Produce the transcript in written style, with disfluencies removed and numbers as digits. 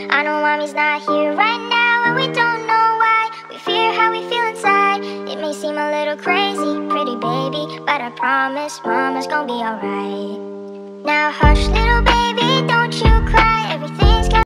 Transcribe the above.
I know mommy's not here right now, and we don't know why. We fear how we feel inside. It may seem a little crazy, pretty baby, but I promise mama's gonna be alright. Now hush, little